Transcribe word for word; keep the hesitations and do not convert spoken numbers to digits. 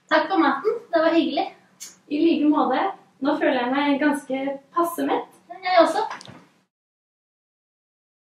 Takk for maten. Det var hyggelig. I like måte. Nå føler jeg meg ganske passe mett. Jeg også.